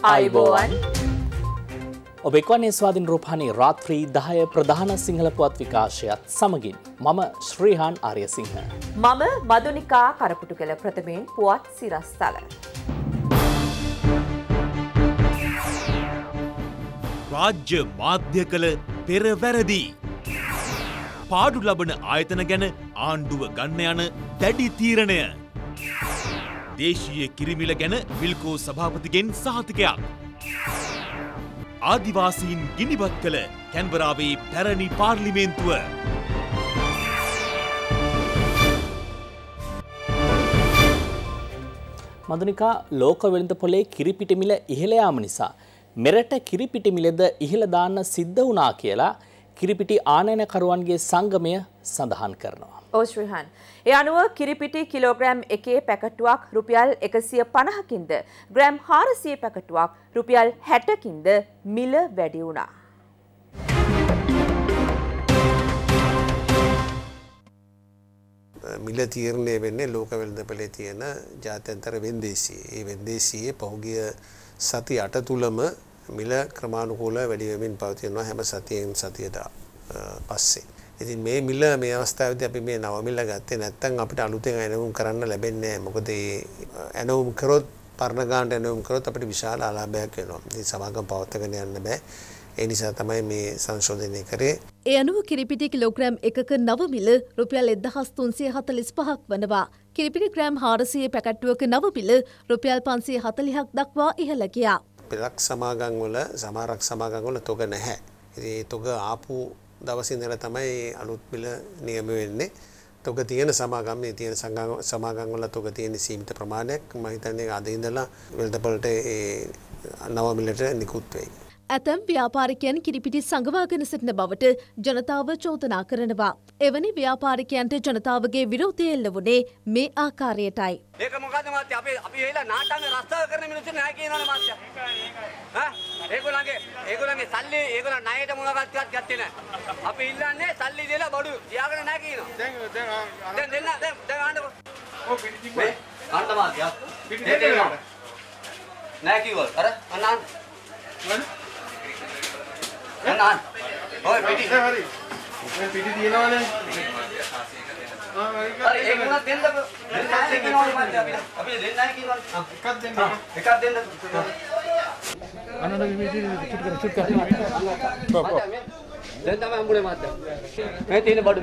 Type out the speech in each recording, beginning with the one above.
ආයුබෝවන් ඔබ එක්වන්නේ ස්වාධීන රූපවාහිනී රාත්‍රී 10 ප්‍රධාන සිංහල පුවත් විකාශයත් සමගින් මම ශ්‍රීහාන් ආර්යසිංහ මම මදුනිකා කරපුටුකල ප්‍රථමයෙන් පුවත් සිරස්තල රාජ්‍ය මාධ්‍ය කළ පෙරවැරදි පාඩු ලබන ආයතන ගැන ආණ්ඩුව ගන්න යන දැඩි තීරණය දේශීය කිරිමිල ගැන විල්කෝ සභාපතිගෙන් සහතිකයක් ආදිවාසීන් ගිනිබත් කළ කැන්බරාවේ පැරණි පාර්ලිමේන්තුව මදුනිකා ලෝක වෙළඳ පොලේ කිරිපිටි මිල ඉහළ යාම නිසා මෙරට කිරිපිටි මිලද ඉහළ දාන්න සිද්ධ වුණා කියලා කිරිපිටි ආනයනකරුවන්ගේ සංගමය සඳහන් කරනවා. ශ්‍රීහාන් ඒ අනුව කිරිපිටි කිලෝග්‍රෑම් එකේ පැකටුවක් රුපියල් 150කින්ද ග්‍රෑම් 400 පැකටුවක් රුපියල් 60කින්ද මිල වැඩි වුණා. මිල තීරණය වෙන්නේ ලෝක වෙළඳපොලේ තියෙන ජාත්‍යන්තර වෙන්දේසියේ. ඒ වෙන්දේසියේ පහුගිය සති 8 තුලම මිල ක්‍රමානුකූලව වැඩි වෙමින් පවතිනවා හැම සතියෙන් සතියට පස්සේ. ඉතින් මේ මිල මේ අවස්ථාවේදී අපි මේ නව මිල ගත්තේ නැත්නම් අපිට අලුතෙන් ඇනවුම් කරන්න ලැබෙන්නේ නැහැ. මොකද ඒ ඇනවුම් කරොත් පරණ ගානට ඇනවුම් කරොත් අපිට විශාල ආලාභයක් වෙනවා. ඉතින් සමාගම් පවත්වාගෙන යන්න බෑ. ඒ නිසා තමයි මේ සංශෝධනය කරේ. ඒ අනුව කිරිපිටි කිලෝග්‍රෑම් එකක නව මිල රුපියල් 1345ක් වනවා. කිරිපිටි ග්‍රෑම් 400 පැකට්ටුවක නව මිල රුපියල් 540ක් දක්වා ඉහළ ගියා. පෙරක් සමාගම් වල සමහරක් සමාගම් වල තොග නැහැ. ඉතින් ඒ තොග ආපු දවසේ ඉඳලා තමයි අලුත් මිල නියම වෙන්නේ. තොග තියෙන සමාගම් මේ තියෙන සමාගම් වල තොග තියෙන සීමිත ප්‍රමාණයක් මම හිතන්නේ අද ඉඳලා වෙළඳපොළට ඒ නව මිලට නිකුත් වෙයි. ඇතැම් ව්‍යාපාරිකයන් කිරිපිටි සංගවාගෙන සිටින බවට ජනතාව චෝදනා කරනවා. එවැනි ව්‍යාපාරිකයන්ට ජනතාවගේ විරෝධය එල්ල වුණේ මේ ආකාරයටයි. මේක මොකද මහත්තයා අපි වෙලා නාට්‍යංග රස්තාව කරන මිනිස්සු නෑ කියනවනේ මහත්තයා. හා ඒගොල්ලන්ගේ සල්ලි ඒගොල්ලන් ණයට මොනවක්වත් ගත්තේ නෑ. අපි ඉල්ලන්නේ සල්ලි දීලා බඩු තියාගෙන නෑ කියනවා. දැන් දෙන්න දැන් ආන්නකො. ඔව් පිටින් මේ ආන්න මහත්තයා. පිටින් දෙන්න නෑ කිව්වා. අර අන්න එන්නාන් ඔය පිටි හරි මේ පිටි දිනවනේ හරි ඒක උනත් දෙන්නකො දෙන්නයි කියනවා මචං අපි දෙන්නයි කියනවා එකක් දෙන්න අනන විවිධ චුට් කර දැන් තමයි හම්බුනේ මචං මේ තියෙන බඩු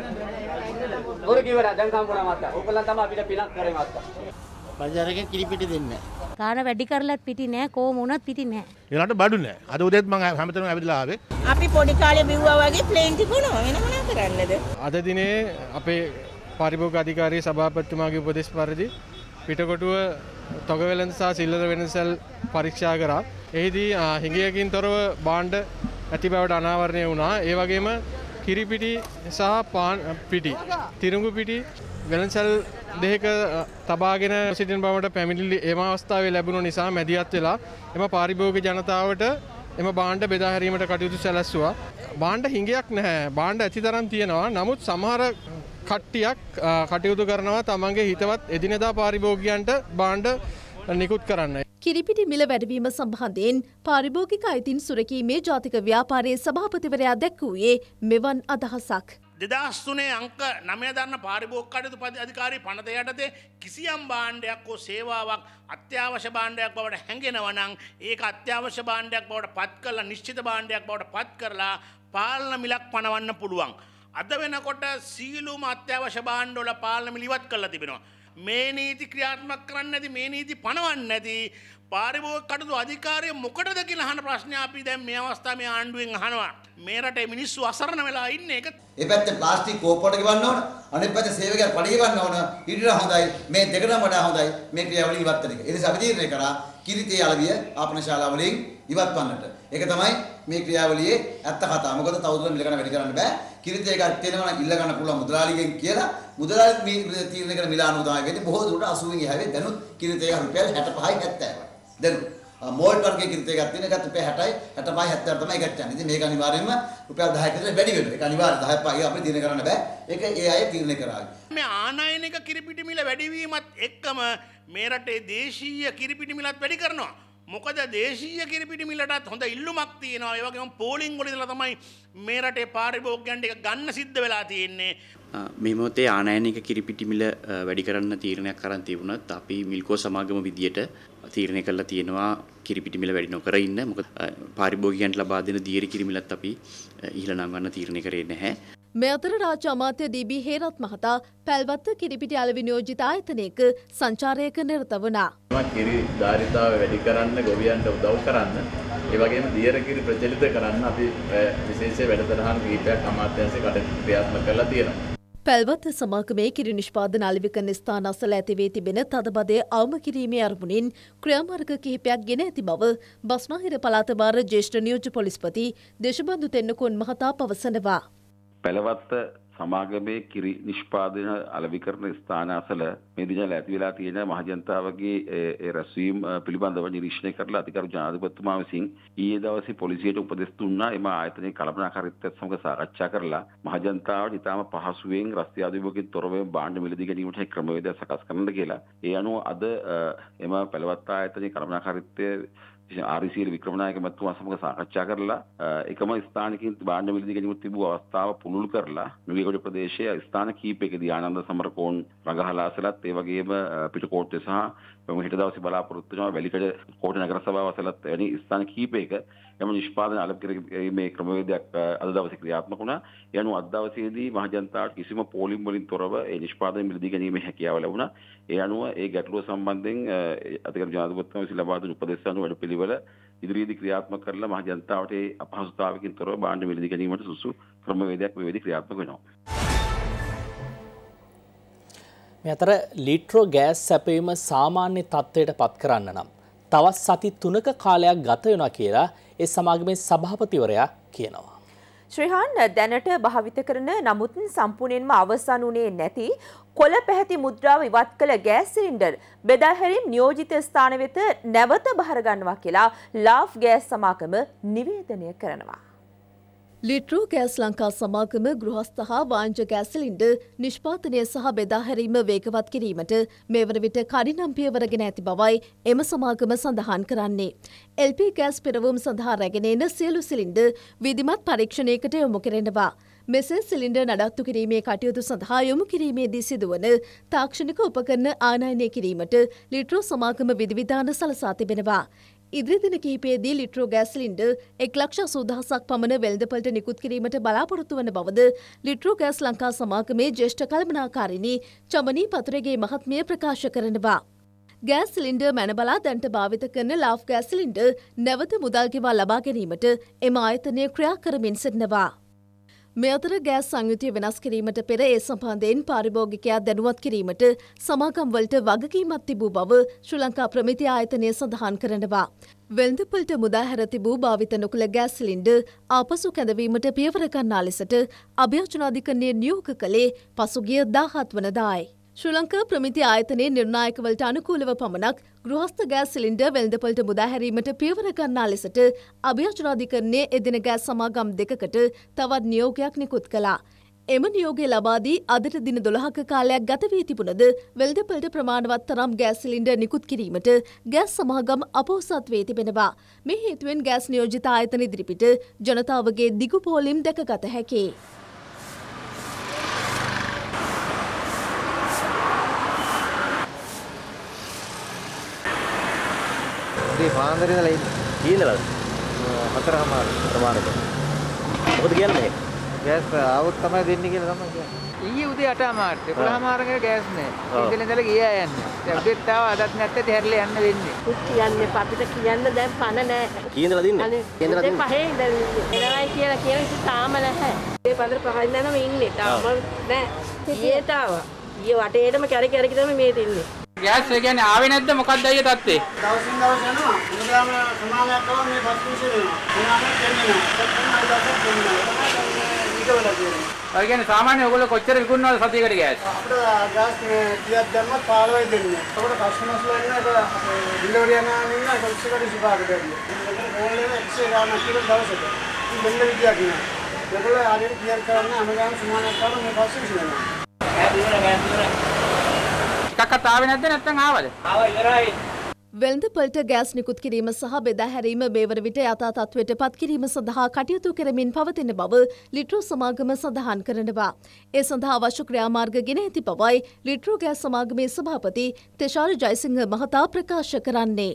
ඔර කිව්වලා දැන් හම්බුණා මචං ඕකලා තමයි අපිට පිනක් කරේ මචං බજારකේ කිරිපිටි දෙන්නේ කාන වැඩි කරලත් පිටි නෑ කොහොම වුණත් පිටි නෑ. ඒලට බඩු නෑ. අද උදේත් මම හැමතැනම ඇවිදලා ආවේ. අපි පොඩි කාලේ බිව්වා වගේ ප්ලේන් තිබුණා. වෙන මොනවා කරන්නද? අද දිනේ අපේ පාරිභෝගික අධිකාරී සභාපතිතුමාගේ උපදෙස් පරිදි පිටකොටුව තොග වෙළඳ සහ සිල්ලර වෙළඳසල් පරීක්ෂා කරා. එහිදී හිඟයකින් තොරව භාණ්ඩ ඇති බවට අනාවරණය වුණා. ඒ වගේම කිරිපිටි සහ පාන් පිටි, තිරුඟු පිටි වෙළඳසල් දෙක තබාගෙන සිටින බවට පැමිණිලි එම අවස්ථාවේ ලැබුණු නිසා මැදිහත් වෙලා එම පාරිභෝගික ජනතාවට එම භාණ්ඩ බෙදා හැරීමට කටයුතු සැලැස්සුවා. භාණ්ඩ හිඟයක් නැහැ. භාණ්ඩ ඇතිතරම් තියෙනවා. නමුත් සමහර කට්ටියක් කටයුතු කරනවා තමන්ගේ හිතවත් එදිනෙදා පාරිභෝගිකයන්ට භාණ්ඩ නිකුත් කරන්න. කිරිපිටි මිල වැඩිවීම සම්බන්ධයෙන් පාරිභෝගික අයිතීන් සුරකීමේ ජාතික ව්‍යාපාරයේ සභාපතිවරයා දැක්වූයේ මෙවන් අදහසක්. 2003 අංක 9 දන්න පාරිභෝගික කටයුතු අධිකාරී පනත යටතේ කිසියම් භාණ්ඩයක් හෝ සේවාවක් අත්‍යවශ්‍ය භාණ්ඩයක් බවට හැඟෙනවා නම් ඒක අත්‍යවශ්‍ය භාණ්ඩයක් බවට පත් කරලා නිශ්චිත භාණ්ඩයක් බවට පත් කරලා පාලන මිලක් පනවන්න පුළුවන්. අද වෙනකොට සීලුම අත්‍යවශ්‍ය භාණ්ඩ වල පාලන මිල ඉවත් කරලා තිබෙනවා. මේ නීති ක්‍රියාත්මක කරන්නේ නැති මේ නීති පනවන්නේ නැති පාරිභෝගික කටයුතු අධිකාරිය මොකටද කියලා අහන ප්‍රශ්නේ අපි දැන් මේ අවස්ථාවේ මේ ආණ්ඩුවෙන් අහනවා. මේ රටේ මිනිස්සු අසරණ වෙලා ඉන්නේ ඒක. ඒ පැත්තේ ප්ලාස්ටික් කෝප්පට ගෙවන්න ඕන. අනිත් පැත්තේ සේවකයන් පඩි ගෙවන්න ඕන. ඊට හොඳයි. මේ දෙකටම වඩා හොඳයි මේ ක්‍රියාවලිය ඉවත් කරන එක. ඒ නිසා අපි තීරණය කරා කිරිතේ අලවිය ආපන ශාලාවලින් ඉවත් වන්නට. ඒක තමයි මේ ක්‍රියාවලියේ ඇත්ත කතාව. මොකද තවදුරටත් මිල ගන්න වැඩි කරන්න බෑ. කිරිතේ එකක් තියෙනවා නම් ඉල්ල ගන්න පුළුවන් මුදලාලිගෙන් කියලා මුදලාලි මේ තීරණය කරන මිල අනුව තමයි වෙන්නේ. බොහෝ දුරට 80 න් එහාවේ දැනුත් කිරිතේ එක රුපියල් 65යි 70යි. දැනුත් මෝල්ට් වර්ගයේ කිරිතේ එකක් තියෙන එකත් රුපියල් 60යි 65යි 70යි තමයි එකක් යන්නේ. ඉතින් මේක අනිවාර්යයෙන්ම රුපියල් 10ක විතර වැඩි වෙනවා. ඒක අනිවාර්ය 10 පහ අපිට තීරණය කරන්න බෑ. ඒක ඒ අය තීරණය කරාවි. මේ ආනයනික කිරිපිටි මිල වැඩිවීමත් එක්කම මේ රටේ දේශීය කිරිපිටි මිලත් වැඩි කරනවා. මොකද දේශීය කිරිපිටි මිලටත් හොඳ ඉල්ලුමක් තියෙනවා. ඒ වගේම පෝලිං වල ඉඳලා තමයි මේ රටේ පාරිභෝගිකයන්ට එක ගන්න සිද්ධ වෙලා තියෙන්නේ. මේ මොහොතේ ආනයනික කිරිපිටි මිල වැඩි කරන්න තීරණයක් කරන් තිබුණත් අපි මිල්කෝ සමාගම විදියට තීරණය කළා තියෙනවා කිරිපිටි මිල වැඩි නොකර ඉන්න. මොකද පාරිභෝගිකයන්ට ලබා දෙන දියර කිරි මිලත් අපි ඉහළ නංවන්න තීරණය කරේ නැහැ. මේ අතර රාජ්‍ය අමාත්‍ය ඩී.බී. හේරත් මහතා පැල්වත්ත කිරිපිටි අලෙවි නියෝජිත ආයතනයක සංචාරයක නිරත වුණා. කිරි ධාරිතාව වැඩි කරන්න, ගොවියන්ට උදව් කරන්න, ඒ වගේම දියර කිරි ප්‍රචලිත කරන්න අපි විශේෂ වැඩසටහන් කිහිපයක් අමාත්‍යාංශයේ කටයුතු ක්‍රියාත්මක කරලා තියෙනවා. පැල්වත්ත සමාගමේ කිරි නිෂ්පාදන අලෙවි කරන ස්ථාන අසල ඇතිවී තිබෙන තදබදය අවම කිරීමේ අරමුණින් ක්‍රියාමාර්ග කිහිපයක් ගෙන ඇති බව බස්නාහිර පළාත භාර ජ්‍යෙෂ්ඨ නියෝජ්‍ය පොලිස්පති දේශබන්දු තෙන්නකෝන් මහතා පවසනවා. පැලවත්ත සමාගමේ කිරි නිෂ්පාදන අලෙවිකරණ ස්ථාන අසල මේ දිනවල ඇති වෙලා තියෙන මහජනතාවගේ ඒ රැස්වීම පිළිබඳව නිරීක්ෂණය කරලා අධිකරු ජනාධිපතිතුමා විසින් ඊයේ දවසේ පොලිසියට උපදෙස් දුන්නා. එම ආයතනයේ කළමනාකාරීත්වයත් සමග සාකච්ඡා කරලා මහජනතාවට ඉතාම පහසුවෙන් රස්තිය ආදිවකින් තොරව භාණ්ඩ මිලදී ගැනීමට ක්‍රමවේදය සකස් කරන්න කියලා. ඒ අනුව අද එම පැලවත්ත ආයතනයේ කළමනාකාරීත්වය ආර්.සී.එල්. වික්‍රමනායක මහත්මයා සමග සාකච්ඡා කරලා එකම ස්ථානකින් භාණ්ඩ මිලදී ගැනීමට තිබූ අවස්ථාව පුළුල් කරලා නුගේගොඩ ප්‍රදේශයේ ස්ථාන කීපයකදී ආනන්ද සමරකෝන් රඟහලාසලත් ඒ වගේම පිටකොට්ටේ සහ හෙට දවසේ බලාපොරොත්තු වෙනවා වැලිකඩ කෝට්ටේ නගර සභාව අසලත් වැනි ස්ථාන කීපයක එම නිෂ්පාදන අලෙවිකරීමේ ක්‍රමවේදයක් අද දවසේ ක්‍රියාත්මක වුණා. ඒ අනුව අද දවසේදී මහජනතාවට කිසිම පෝලිම් වලින් තොරව ඒ නිෂ්පාදන මිලදී ගැනීමේ හැකියාව ලැබුණා. ඒ අනුව ඒ ගැටලුව සම්බන්ධයෙන් අධිකරු ජනාධිපතිතුමා විසින් ලබා දුන් උපදෙස් අනුව වැඩපිළිවෙල ඉදිරියේදී ක්‍රියාත්මක කරලා මහජනතාවට ඒ අපහසුතාවකින් තොරව භාණ්ඩ මිලදී ගැනීමට සුසු ක්‍රමවේදයක් මේ වෙලෙදී ක්‍රියාත්මක වෙනවා. මේ අතර ලීට්‍රෝ ගෑස් සැපයීම සාමාන්‍ය තත්ත්වයට පත් කරන්න නම් තවත් සති 3ක කාලයක් ගත වෙනවා කියලා ඒ සමාගමේ සභාපතිවරයා කියනවා. ශ්‍රීහාන් දැනට භාවිත කරන නමුත් සම්පූර්ණයෙන්ම අවසන් වුණේ නැති කොළ පැහැති මුද්‍රාව ඉවත් කළ ගෑස් සිලින්ඩර් බෙදා හැරීම් නියෝජිත ස්ථාන වෙත නැවත බහර ගන්නවා කියලා ලාෆ් ගෑස් සමාගම නිවේදනය කරනවා. ලිට්‍රෝ ගෑස් ලංකා සමාගම ගෘහස්ථ හා වාණිජ ගෑස් සිලින්ඩර් නිෂ්පාදනය සහ බෙදා හැරීම වේගවත් කිරීමට මේ වන විට කඩිනම් පියවරගෙන ඇති බවයි එම සමාගම සඳහන් කරන්නේ. LP ගෑස් පෙරවුම් සඳහා රැගෙන එන සියලු සිලින්ඩර් විධිමත් පරීක්ෂණයකට යොමු කෙරෙනවා. මෙසේ සිලින්ඩර් නඩත්තු කිරීමේ කටයුතු සඳහා යොමු කිරීමේදී සිදුවන තාක්ෂණික උපකරණ ආනයනය කිරීමට ලිට්‍රෝ සමාගම විධිවිධාන සලසා තිබෙනවා. ඉදිරි දින කිහිපයේදී ලිට්‍රෝ ගෑස් සිලින්ඩර් 1,80,000ක් පමණ වෙළඳපළට නිකුත් කිරීමට බලාපොරොත්තු වන බවද ලිට්‍රෝ ගෑස් ලංකා සමාගමේ ජ්‍යෙෂ්ඨ කළමනාකාරිණී චමනී පතුරගේ මහත්මිය ප්‍රකාශ කරනවා. ගෑස් සිලින්ඩර් මැනබලා දැන්ට භාවිත කරන ලාෆ් ගෑස් සිලින්ඩර් නැවත මුදල් ගෙවා ලබා ගැනීමට එම ආයතනය ක්‍රියා කරමින් සිටිනවා. මේ අතර ගෑස් සංයුතිය වෙනස් කිරීමට පෙර ඒ සම්බන්ධයෙන් පාරිභෝගිකයා දැනුවත් කිරීමට සමාගම්වලට වගකීමක් තිබූ බව ශ්‍රී ලංකා ප්‍රමිති ආයතනය සඳහන් කරනවා. වෙළඳපළට මුදා හැර තිබූ භාවිත නොකළ ගෑස් සිලින්ඩර් ආපසු කැඳවීමට පියවර ගන්නා ලෙසට අභියාචනාධිකරණය නියෝග කළේ පසුගිය 17 වනදායි. ශ්‍රී ලංකා ප්‍රමිති ආයතනයේ නිර්ණායකවලට අනුකූලව පමණක් ගෘහස්ථ ගෑස් සිලින්ඩර් වෙළඳපළට මුදා හැරීමට පියවර ගන්නා ලෙසට අභියාචනාධිකරණයේ එදින ගෑස් සමාගම් දෙකකට තවත් නියෝගයක් නිකුත් කළා. එම නියෝගය ලබා දී අදට දින 12ක කාලයක් ගත වී තිබුණද වෙළඳපළට ප්‍රමාණවත් තරම් ගෑස් සිලින්ඩර් නිකුත් කිරීමට ගෑස් සමාගම් අපොහොසත් වී තිබෙනවා. මේ හේතුවෙන් ගෑස් නියෝජිත ආයතන ඉදිරිපිට ජනතාවගේ දිගු පෝලිම් දැකගත හැකියි. පාන්දර ඉඳලා ඉන්නේ. කීයදලාද? 4:00 ප්‍රමාණයට. මොකද කියන්නේ? ගෑස් ආවොත් තමයි දෙන්නේ කියලා තමයි කියන්නේ. ඊයේ උදේ 8:00 11:00 ගෑස් නැහැ. ඉතින් ඉඳලා ගියා යන්නේ. දැන් උදේත් ආව අදත් නැත්තේ හැරලා යන්න වෙන්නේ. කියන්නේ අපිට කියන්න දැන් පණ නැහැ. කීයදලා දින්නේ? කීයදලා දින්නේ? පහේ ඉඳලා එනවයි කියලා කියන ඉතින් තාම නැහැ. ඒ පන්දර පහින් දැනම ඉන්නේ. තාම නැහැ. ඊයේට ආවා. ඊයේ වටේටම කැරි තමයි මේ තින්නේ. ගෑස් ඒ කියන්නේ ආවේ නැද්ද මොකක්ද අයියේ තත්ත්වේ? දවසින් දවස යනවා. මුදාම සමානයක් කරලා මේ බස් කුෂේ වෙනවා. මොනවාම දෙන්නේ නැහැ. ඒ කියන්නේ සාමාන්‍ය ඔයගොල්ලෝ කොච්චර විකුණනවද සතියකට ගෑස්? අපිට ගෑස් මේ 30ක් දැම්මත් 15යි දෙන්නේ. ඒකට කස්ටමර්ස්ලා ඉන්න එක ඩිලිවරි යනවා ඉන්න කොච්චරද සිපාක දෙන්නේ. ඒකට ඕන්ලයින් එක්ස්රේ ගන්න කියලා දවසට. ඉතින් දෙන්න විදියක් නෑ. ඒගොල්ලෝ ආයෙත් ක්ලියර් කරන්න හැමදාම සමානයක් කරලා මේ බස් කුෂේ වෙනවා. එකක්වත් ආවේ නැද්ද නැත්නම් ආවද? ආවා ඉවරයි. වෙළඳපළට ගෑස් නිකුත් කිරීම සහ බෙදා හැරීම මේ වන විට යථා තත්ත්වයට පත් කිරීම සඳහා කටයුතු කරමින් පවතින බව ලිට්‍රෝ සමාගම සඳහන් කරනවා. ඒ සඳහා අවශ්‍ය ක්‍රියාමාර්ග ගෙන ඇති බවයි ලිට්‍රෝ ගෑස් සමාගමේ සභාපති තෙෂාර ජයසිංහ මහතා ප්‍රකාශ කරන්නේ.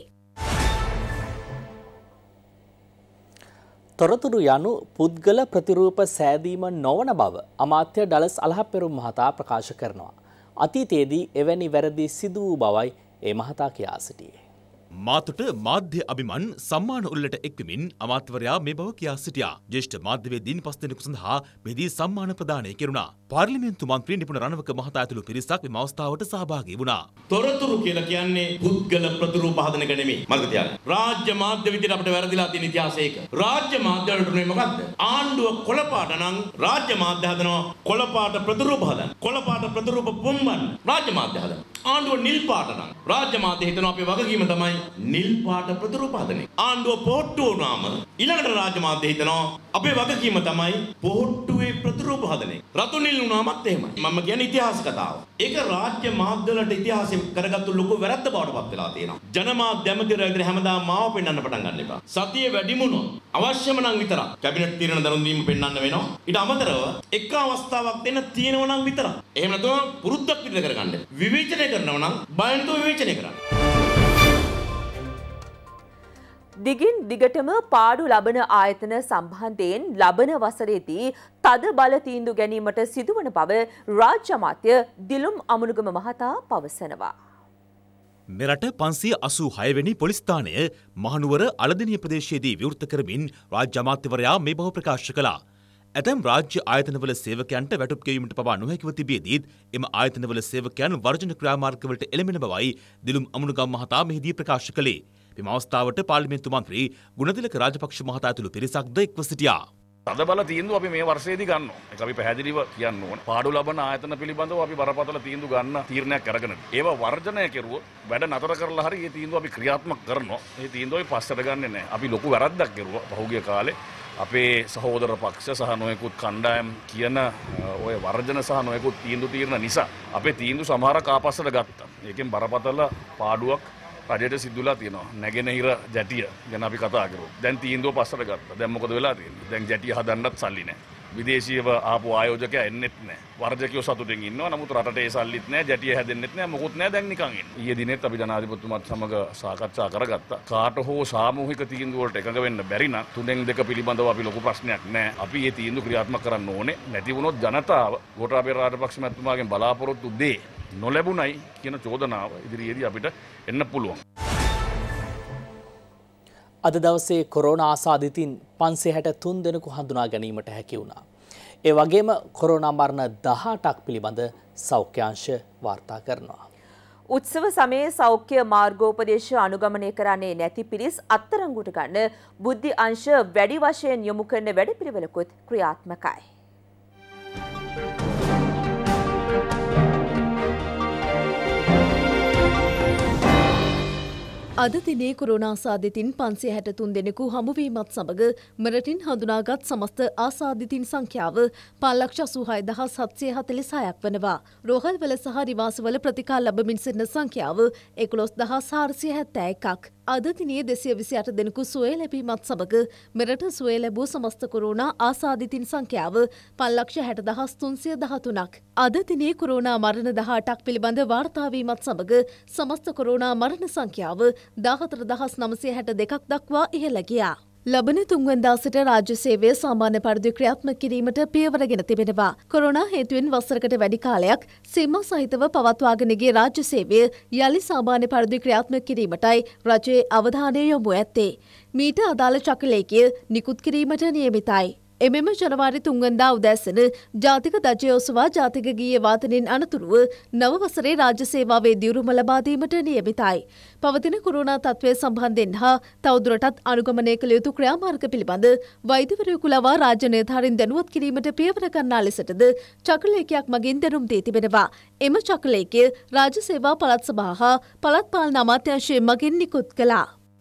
තොරතුරු යනු පුද්ගල ප්‍රතිරූප සෑදීම නොවන බව අමාත්‍ය ඩලස් අලහප්පෙරුම් මහතා ප්‍රකාශ කරනවා. අතීතයේදී එවැනි වැරදි සිදු වූ බවයි ඒ මහතා කියා සිටියේ. මාතට මාධ්‍ය අභිමන් සම්මාන උළෙලට එක්වමින් අමාත්‍යවරයා මේ බව කියා සිටියා. ජ්‍යෙෂ්ඨ මාධ්‍යවේදීන් 5 දෙනෙකු සඳහා මෙහිදී සම්මාන ප්‍රදානය කෙරුණා. පාර්ලිමේන්තු මන්ත්‍රී නිපුණ රණවක මහතා ඇතුළු පිරිසක් මේ අවස්ථාවට සහභාගී වුණා. තොරතුරු කියලා කියන්නේ පුද්ගල ප්‍රතිරූප හදන එක නෙමෙයි. මතක තියාගන්න. රාජ්‍ය මාධ්‍ය විදිහට අපිට වැරදිලා තියෙන ඉතිහාසය ඒක. රාජ්‍ය මාධ්‍ය වලට උනේ මොකද්ද? ආණ්ඩුව කොළපාට නම් රාජ්‍ය මාධ්‍ය හදනවා කොළපාට ප්‍රතිරූප හදන. කොළපාට ප්‍රතිරූප පොම්බන් රාජ්‍ය මාධ්‍ය හදන. ආණ්ඩුව නිල් පාට නම් රාජ්‍ය මාධ්‍ය හිතනවා අපේ වගකීම තමයි නිල් පාට ප්‍රතිරූප හදන එක. ආණ්ඩුව පොහොට්ටු වුණාම ඊළඟට රාජ්‍ය මාධ්‍ය හිතනවා අපේ වගකීම තමයි පොහොට්ටුවේ ප්‍රතිරූප හදන එක. රතු නිල් වුණාමත් එහෙමයි. මම කියන්නේ ඉතිහාස කතාව. ඒක රාජ්‍ය මාධ්‍ය වලට ඉතිහාසෙ කරගත්තු ලොකු වැරද්ද බවට පත් වෙලා තියෙනවා. ජනමාධ්‍ය ඇමතිවරයා විතර හැමදාම මාව පෙන්වන්න පටන් ගන්න එපා. සතිය වැඩිම වුණොත් අවශ්‍යම නම් විතරක් කැබිනට් තීරණ දරුන් දීම පෙන්වන්න වෙනවා. ඊට අමතරව එක අවස්ථාවක් දෙන්න තියෙනවා නම් විතරක්. එහෙම නැත්නම් පුරුද්දක් විතර කරගන්න. විවේචනය කරනවා නම් බය නැතුව විවේචනය කරන්න. දිගින් දිගටම පාඩු ලබන ආයතන සම්බන්ධයෙන් ලබන වසරේදී තද බල තීන්දුව ගැනීමට සිදුවන බව රාජ්‍ය අමාත්‍ය දිලුම් අමුණුගම මහතා පවසනවා. මෙරට 586 වෙනි පොලිස් ස්ථානය මහනුවර අලදෙණිය ප්‍රදේශයේදී විවෘත කරමින් රාජ්‍ය අමාත්‍යවරයා මේ බව ප්‍රකාශ කළා. ඇතැම් රාජ්‍ය ආයතනවල සේවකයන්ට වැටුප් ගෙවීමට පවා නොහැකිව තිබියදීත් එම ආයතනවල සේවකයන් වර්ජන ක්‍රියාමාර්ගවලට එළඹෙන බවයි දිලුම් අමුණුගම මහතා මෙහිදී ප්‍රකාශ කළේ. එම අවස්ථාවට පාර්ලිමේන්තු මන්ත්‍රී ගුණතිලක රාජපක්ෂ මහතා ඇතුළු පිරිසක්ද එක්ව සිටියා. තද බල තීන්දුව අපි මේ වර්ෂයේදී ගන්නවා. ඒක අපි පැහැදිලිව කියන්න ඕන. පාඩු ලබන ආයතන පිළිබඳව අපි බරපතල තීන්දුව ගන්න තීරණයක් අරගෙන. ඒවා වර්ජනය කෙරුවොත් වැඩ නතර කරලා හරි මේ තීන්දුව අපි ක්‍රියාත්මක කරනවා. මේ තීන්දුව අපි පස්සට ගන්නෙ නැහැ. අපි ලොකු වැරද්දක් කෙරුවා පහුගිය කාලේ. අපේ සහෝදර පක්ෂ සහ නොයෙකුත් කණ්ඩායම් කියන ඔය වර්ජන සහ නොයෙකුත් තීන්දුව නිසා අපේ තීන්දුව සමහරක් ආපස්සට ගත්තා. ඒකෙන් බරපතල පාඩුවක් රජයට සිදුලා තියෙනවා. නැගෙනහිර ජැටිය ගැන අපි කතා කරුවා. දැන් තීන්දුව පස්සට ගත්තා. දැන් මොකද වෙලා තියෙන්නේ? දැන් ජැටිය හදන්නත් සල්ලි නැහැ. විදේශීයව ආපු ආයෝජකයා එන්නෙත් නැහැ. වර්ජකයෝ සතුටින් ඉන්නවා. නමුත් රටට ඒ සල්ලිත් නැහැ. ජැටිය හැදෙන්නෙත් නැහැ. මොකුත් නැහැ. දැන් නිකන් ඉන්නේ. ඊයේ දිනෙත් අපි ජනාධිපතිතුමාත් සමග සාකච්ඡා කරගත්තා. කාට හෝ සාමූහික තීන්දුව වලට එකඟ වෙන්න බැරි නම් 3-2 පිළිබඳව අපි ලොකු ප්‍රශ්නයක් නැහැ. අපි මේ තීන්දුව ක්‍රියාත්මක කරන්න ඕනේ. නැති වුණොත් ජනතාව ගෝඨාභය රාජපක්ෂ මහත්මයාගෙන් බලාපොරොත්තු දේ නොලැබුණයි කියන චෝදනාව ඉදිරියේදී අපිට එන්න පුළුවන්. අද දවසේ කොරෝනා ආසාදිතින් 563 දෙනෙකු හඳුනා ගැනීමට හැකි වුණා. ඒ වගේම කොරෝනා මරණ 18ක් පිළිබඳ සෞඛ්‍ය අංශ වාර්තා කරනවා. උත්සව සමයේ සෞඛ්‍ය මාර්ගෝපදේශ අනුගමනය කරන්නේ නැති පිරිස් අත්අඩංගුවට ගන්න බුද්ධි අංශ වැඩි වශයෙන් යොමු කරන වැඩපිළිවෙලකුත් ක්‍රියාත්මකයි. අද දිනේ කොරෝනා ආසාදිතින් 563 දෙනෙකු හමුවීමත් සමග මෙරටින් හඳුනාගත් සමස්ත ආසාදිතින් සංඛ්‍යාව 5,86,746ක් වනවා. රෝහල්වල සහ නිවාසවල ප්‍රතිකාර ලැබමින් සිටින සංඛ්‍යාව 11,471ක්. අද දිනේ 228 දෙනෙකු සුවය ලැබීමත් සමග මෙරට සුවය ලැබූ සමස්ත කොරෝනා ආසාදිතින් සංඛ්‍යාව 5,60,313ක්. අද දිනේ කොරෝනා මරණ 18ක් පිළිබඳ වාර්තා වීමත් සමග සමස්ත කොරෝනා මරණ සංඛ්‍යාව 14,962ක් දක්වා ඉහළ ගියා. ලබන තුන්වැන්දා සිට රාජ්‍ය සේවය සාමාන්‍ය පරිදි ක්‍රියාත්මක කිරීමට පියවරගෙන තිබෙනවා. කොරෝනා හේතුවෙන් වසරකට වැඩි කාලයක් සීමා සහිතව පවත්වාගෙන ගිය රාජ්‍ය සේවය යලි සාමාන්‍ය පරිදි ක්‍රියාත්මක කිරීමටයි රජයේ අවධානය යොමු ඇත්තේ. මීට අදාළ චක්‍රලේඛය නිකුත් කිරීමට නියමිතයි. එමෙම ජනවාරි 3 වෙනිදා උදෑසන ජාතික ධජය ඔසවා ජාතික ගීය වාදනයෙන් අනතුරුව නව වසරේ රාජ්‍ය සේවාවේ දියුරුම ලබා දීමට නියමිතයි. පවතින කොරෝනා තත්ත්වය සම්බන්ධයෙන් හා තවදුරටත් අනුගමනය කළ යුතු ක්‍රියාමාර්ග පිළිබඳ වෛද්‍යවරයෙකු ලවා රාජ්‍ය නිලධාරීන් දැනුවත් කිරීමට පියවර ගන්නා ලෙසටද චක්‍රලේඛයක් මගින් දැනුම් දී තිබෙනවා. එම චක්‍රලේඛය රාජ්‍ය සේවා පළාත් සභා හා පළාත් පාලන අමාත්‍යාංශය මගින් නිකුත් කළා.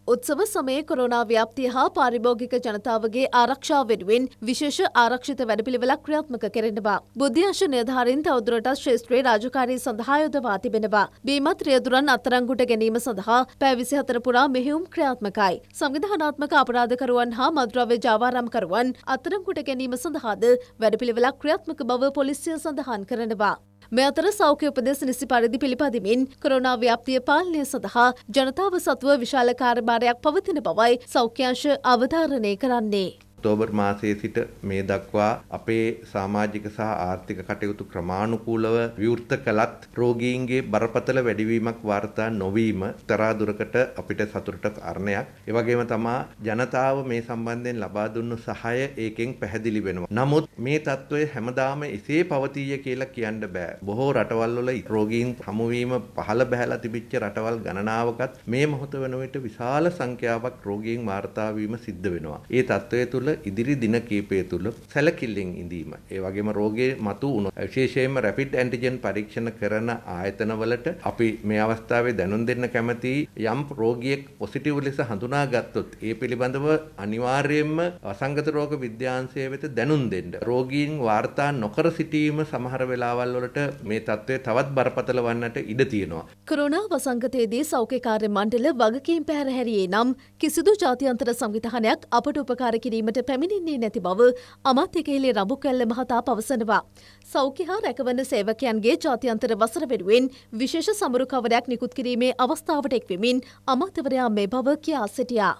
උත්සව සමයේ කොරෝනා ව්‍යාප්තිය හා පාරිභෝගික ජනතාවගේ ආරක්ෂාව වෙනුවෙන් විශේෂ ආරක්ෂිත වැඩපිළිවෙලක් ක්‍රියාත්මක කෙරෙනවා. බුද්ධ්‍යංශ නිලධාරීන් තවදුරටත් ශ්‍රේෂ්ඨ රාජකාරී සඳහා යොදවා තිබෙනවා. බීමත් රියදුරන් අත්අඩංගුවට ගැනීම සඳහා පැය 24 පුරා මෙහෙයුම් ක්‍රියාත්මකයි. සංවිධානාත්මක අපරාධකරුවන් හා මද්ද්‍රව්‍ය ජාවාරම්කරුවන් අත්අඩංගුවට ගැනීම සඳහාද වැඩපිළිවෙලක් ක්‍රියාත්මක බව පොලිසිය සඳහන් කරනවා. මේ අතර සෞඛ්‍ය උපදෙස් නිසි පරිදි පිළිපදිමින් කොරෝනා ව්‍යාප්තිය පාලනය සඳහා ජනතාව සතුව විශාල කාර්යභාරයක් පවතින බවයි සෞඛ්‍යාංශ අවධාරණය කරන්නේ. ඔක්තෝබර් මාසයේ සිට මේ දක්වා අපේ සමාජික සහ ආර්ථික කටයුතු ක්‍රමානුකූලව විවෘත කළත් රෝගීන්ගේ බරපතල වැඩිවීමක් වාර්තා නොවීම තරා දුරකට අපිට සතුටට කාරණයක්. ඒ වගේම තමා ජනතාව මේ සම්බන්ධයෙන් ලබා දුන්නු සහාය ඒකෙන් පැහැදිලි වෙනවා. නමුත් මේ තත්ත්වය හැමදාම එසේ පවතීය කියලා කියන්න බෑ. බොහෝ රටවල් වල රෝගීන් හමුවීම පහළ බැහැලා තිබිච්ච රටවල් ගණනාවකත් මේ මොහොත වන විට විශාල සංඛ්‍යාවක් රෝගීන් වාර්තා වීම සිද්ධ වෙනවා. ඒ තත්ත්වය තුළ ඉදිරි දින කීපය තුළ සැලකිල්ලෙන් ඉඳීම. ඒ වගේම රෝගයේ මතු වුණු විශේෂයෙන්ම රැපිඩ් ඇන්ටිජන් පරීක්ෂණ කරන ආයතනවලට අපි මේ අවස්ථාවේ දැනුම් දෙන්න කැමති යම් රෝගියෙක් පොසිටිව් ලෙස හඳුනාගත්තොත් ඒ පිළිබඳව අනිවාර්යයෙන්ම අසංගත රෝග විද්‍යාංශය වෙත දැනුම් දෙන්න. රෝගීන් වාර්තා නොකර සිටීම සමහර වෙලාවල් වලට මේ තත්ත්වය තවත් බරපතල වන්නට ඉඩ තියෙනවා. කොරෝනා වසංගතයේදී සෞඛ්‍ය කාර්ය මණ්ඩල වගකීම් පැහැර හැරියේ නම් කිසිදු ජාත්‍යන්තර සංවිධානයක් අපට උපකාර කිරීමට පැමිණෙන්නේ නැති බව අමාත්‍ය කේලේ රඹුකැල්ල මහතා පවසනවා. සෞඛ්‍ය හා රැකවරණ සේවකයන්ගේ ජාත්‍යන්තර වසර වෙනුවෙන් විශේෂ සමරු කවරයක් නිකුත් කිරීමේ අවස්ථාවට එක්වෙමින් අමාත්‍යවරයා මේ බව කියා සිටියා.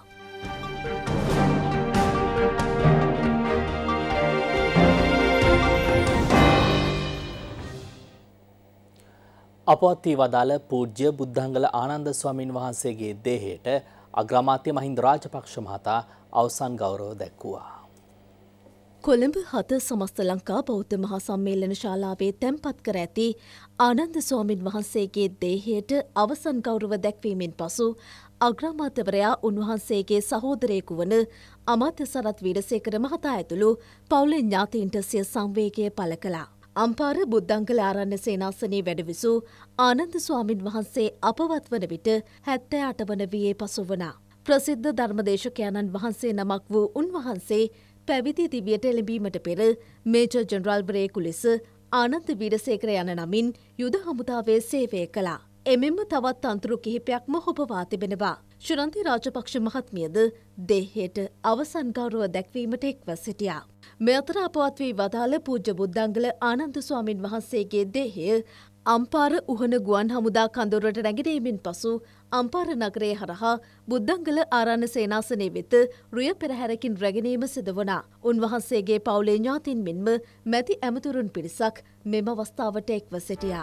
අපවත් වී වදාළ පූජ්‍ය බුද්ධංගල ආනන්ද ස්වාමීන් වහන්සේගේ දේහයට අග්‍රාමාත්‍ය මහින්ද රාජපක්ෂ මහතා අවසන් ගෞරව දැක්වුවා. කොළඹ 7 සමස්ත ලංකා බෞද්ධ මහා සම්මේලන ශාලාවේ තැන්පත් කර ඇති ආනන්ද ස්වාමීන් වහන්සේගේ දේහයට අවසන් ගෞරව දැක්වීමෙන් පසු අග්‍රාමාත්‍යවරයා උන්වහන්සේගේ සහෝදරයෙකු වන අමාත්‍ය සරත් වීරසේකර මහතා ඇතුළු පවුලේ ඥාතීන්ට සිය සංවේගය පළ කළා. අම්පාර බුද්ධංගල ආරණ්‍ය සේනාසනයේ වැඩවිසූ ආනන්ද ස්වාමීන් වහන්සේ අපවත් වන විට 78 වන වියේ පසු වුණා. ප්‍රසිද්ධ ධර්මදේශකයන්න් වහන්සේ නමක් වූ උන්වහන්සේ පැවිදි දිවියට එළඹීමට පෙර මේජර් ජෙනරාල් වරයෙකු ලෙස ආනන්ද වීරසේකර යන නමින් යුද හමුදාවේ සේවය කළා. එමෙන්ම තවත් අන්තරු කිහිපයක්ම හොබවා තිබෙනවා. ශුරන්ති රාජපක්ෂ මහත්මියද දේහයට අවසන් ගෞරව දැක්වීමට එක්ව සිටියා. මේ අතර අපවත් වී වදාළ පූජ්‍ය බුද්ධංගල ආනන්ද ස්වාමීන් වහන්සේගේ දේහය අම්පාර උහන ගුවන් හමුදා කඳවුරට රැගෙනීමෙන් පසු අම්පාර නගරය හරහා බුද්ධංගල ආරණ්‍ය සේනාසනයේ වෙත රුය පෙරහැරකින් රැගෙනීම සිදු වුණා. උන්වහන්සේගේ පවුලේ ඥාතීන් මෙන්ම මැති ඇමතුරුන් පිරිසක් මෙම අවස්ථාවට එක්ව සිටියා.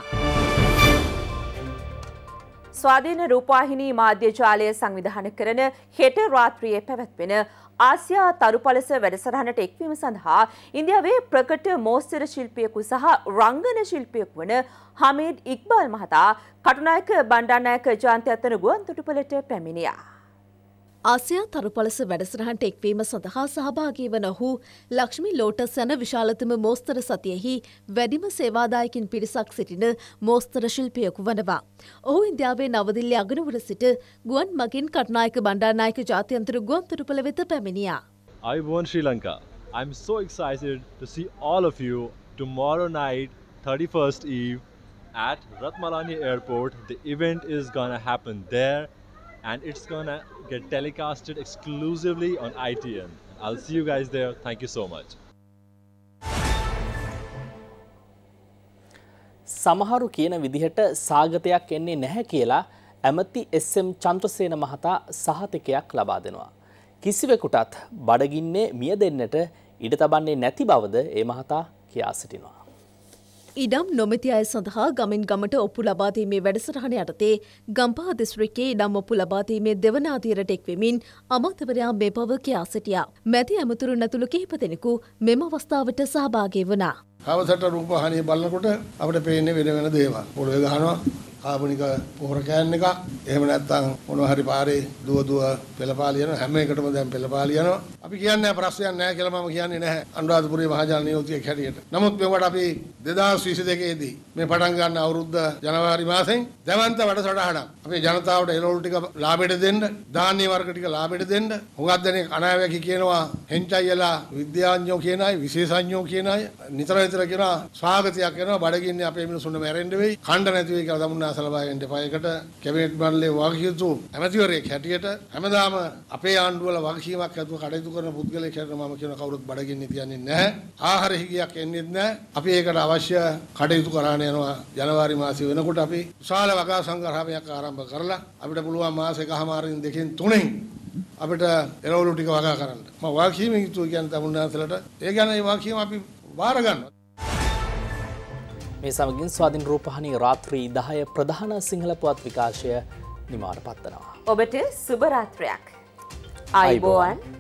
ස්වාධීන රූපවාහිනී මාධ්‍ය ජාලය සංවිධානය කරන හෙට රාත්‍රියේ පැවැත්වෙන ආසියා තරුපලස වැඩසටහනට එක්වීම සඳහා ඉන්දියාවේ ප්‍රකට මෝස්තර ශිල්පියෙකු සහ රංගන ශිල්පියෙකු වන හමීඩ් ඉක්බාල් මහතා කටුනායක බණ්ඩාරනායක ජයන්ති අතර ගුවන්තොටුපළට පැමිණියා. ආසියා තරුපලස වැඩසටහනට එක්වීම සඳහා සහභාගී වන ඔහු ලක්ෂ්මී ලෝටස් යන විශාලතම මෝස්තර සතියෙහි වැඩිම සේවාදායකින් පිරිසක් සිටින මෝස්තර ශිල්පියෙකු වනවා. ඔහු ඉන්දියාවේ නවදිල්ලි අගනුවර සිට ගුවන් මගින් කටුනායක බණ්ඩාරනායක ජාත්‍යන්තර ගුවන්තොටුපළ වෙත පැමිණියා. Ayubowan Sri Lanka. I'm so excited to see all of you tomorrow night, 31st Eve at Ratmalani Airport. The event is gonna happen there and it's gonna get telecasted exclusively on ITN. I'll see you guys there. Thank you so much. සමහරු කියන විදිහට සාගතයක් එන්නේ නැහැ කියලා ඇමති SM Chandrasena මහතා සහතිකයක් ලබා දෙනවා. කිසිවෙකුටත් බඩගින්නේ මිය දෙන්නට ඉඩ තබන්නේ නැති බවද ඒ මහතා කියා සිටිනවා. ඉඩම් නොමැති අය සඳහා ගමින් ගමට ඔප්පු ලබා දීමේ වැඩසටහන යටතේ ගම්පහ දිස්ත්‍රික්කයේ ඉඩම් ඔප්පු ලබා දීමේ දෙවන අදියරට එක්වෙමින් අමාත්‍යවරයා මේ බව කියා සිටියා. මැති ඇමතුරුන් ඇතුළු කිහිප දෙනෙකු මෙම අවස්ථාවට සහභාගී වුණා. හවසට රූපවාහිනිය බලනකොට අපිට පේන්නේ වෙන වෙන දේවල්. පොළොවේ ගහනවා, කාබනික පොහොර කෑන් එක. එහෙම නැත්නම් මොනවා හරි පාරේ දුව පෙළපාලි යන හැම එකටම දැන් පෙළපාලි යනවා. අපි කියන්නේ ප්‍රශ්නයක් නැහැ කියලා මම කියන්නේ නැහැ. අනුරාධපුරයේ මහජන නියෝජිතයෙක් හැටියට. නමුත් මේකට අපි 2022 දී මේ පටන් ගන්න අවුරුද්ද ජනවාරි මාසෙන් දැවන්ත වැඩසටහනක් අපේ ජනතාවට එළවලු ටික ලාභයට දෙන්න, ධාන්‍ය වර්ග ටික ලාභයට දෙන්න. හුඟක් දෙනෙක් අනාවැකි කියනවා හෙන්චයිලා විද්‍යාඥයෝ කියන අය, විශේෂඥයෝ කියන අය නිතර කියනවා ස්වාගතයක් කරනවා බඩගින්නේ අපේ මිනිස්සුන්ට මැරෙන්න වෙයි. කණ්ඩ නැති වෙයි කියලා තමුන්නා සලබාගෙන් දෙපයකට කැබිනට් මණ්ඩලයේ වගකීතු ඇමතිවරයෙක් හැටියට හැමදාම අපේ ආණ්ඩුව වල වගකීමක් ඇතුව කටයුතු කරන පුද්ගලයෙක් හැටියට මම කියන කවුරුත් බඩගින්නේ තියන්නේ නැහැ. ආහාර හිගියක් එන්නේ නැහැ. අපි ඒකට අවශ්‍ය කටයුතු කරාන යනවා. ජනවාරි මාසෙ වෙනකොට අපි විශාල වගා සංග්‍රහයක් ආරම්භ කරලා අපිට පුළුවන් මාස එකමාරින් දෙකෙන් තුනෙන් අපිට එළවලු ටික වගා කරන්න. මම වගකීමෙන් යුතුව කියන්නේ තමුන්නාන්සලට ඒ කියන්නේ මේ වගකීම අපි බාර ගන්නවා. මේ සමගින් ස්වාධීන රූපවාහිනී රාත්‍රී 10 ප්‍රධාන සිංහල පුවත් විකාශය නිමාවට පත්වනවා. ඔබට සුබ රාත්‍රියක්. ආයුබෝවන්.